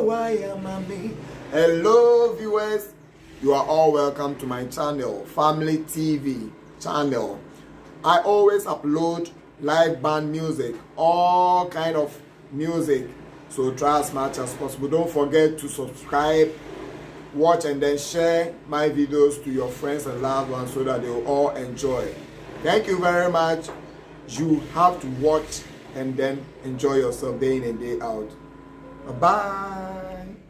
Hello viewers, you are all welcome to my channel, Family TV channel. I always upload live band music, all kind of music, so try as much as possible. Don't forget to subscribe, watch and then share my videos to your friends and loved ones so that they will all enjoy. Thank you very much. You have to watch and then enjoy yourself day in and day out. Bye-bye.